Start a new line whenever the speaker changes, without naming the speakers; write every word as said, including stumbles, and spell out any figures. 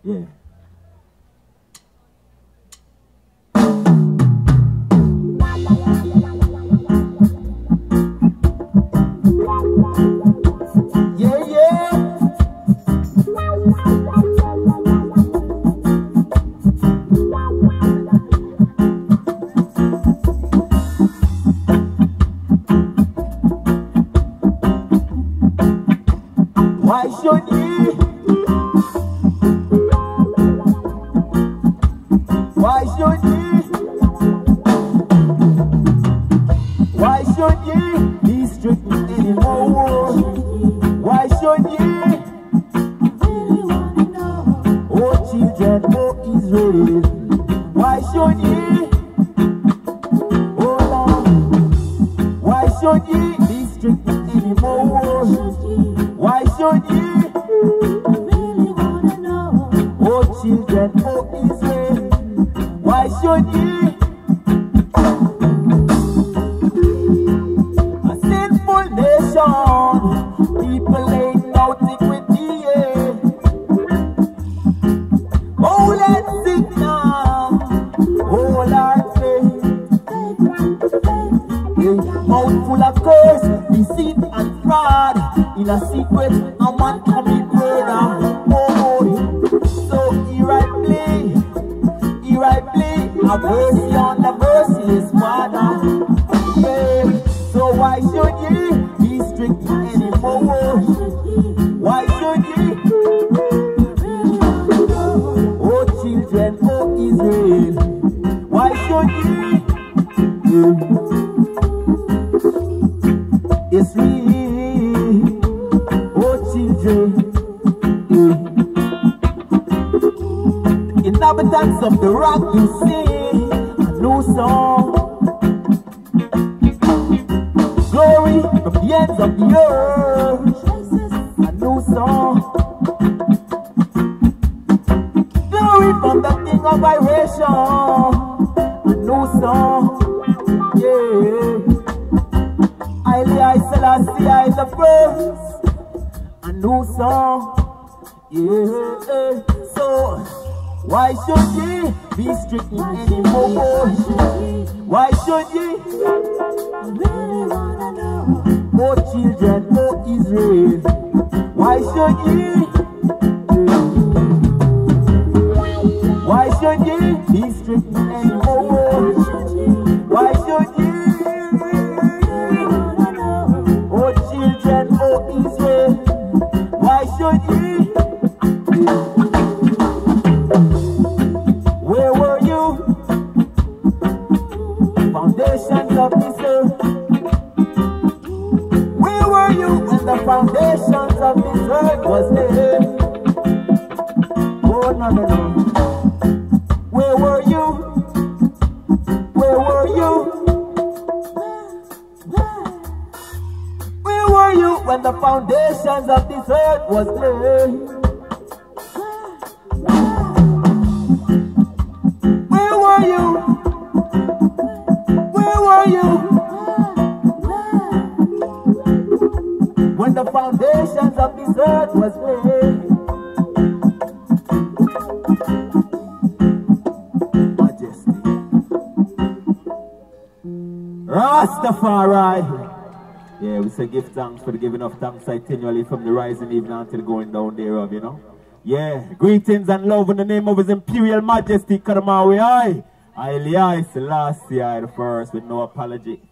Yeah. Yeah, yeah. Why should you? Why should you? Why should you be strict anymore? Why should you? Oh children, oh Israel. Why should you? Oh Lord. Why should you be strict anymore? Why should you? Oh children, oh Israel. Why should you? A sinful nation, people ain't out equity. Oh, let's sing now. Oh, Lord, a mouth full of curse, deceit and fraud. In a secret, a man commit murder. Oh, so irrightly, irrightly, have mercy on the merciless Father. Yeah. So why should you be strict anymore? Why should you? Oh children, oh Israel. Why should you? Yeah. It's real. Oh children. Yeah. Inhabitants of the rock, you sing a new song. Glory from the ends of the earth, a new song. Glory from the King of Iration, a new song. Yeah. I Selassie I the first, a new song. Yeah. So why should ye be strict anymore? Why should ye? Oh children, oh Israel. Why should ye? Why should ye be strict anymore? Why should ye? Oh children, oh Israel. Why should ye? Where were you? Foundations of this earth. Where were you when the foundations of this earth was laid? Oh no no no. Where were you? Where were you? Where were you when the foundations of this earth was laid? Where were you? Where were you? When the foundations of this earth was laid. Majesty. Rastafari. Yeah, we say give thanks for the giving of thanks continually from the rising evening until the going down thereof, you know. Yeah, greetings and love in the name of His Imperial Majesty, Kadamawi I. I Selassie I the first with no apology.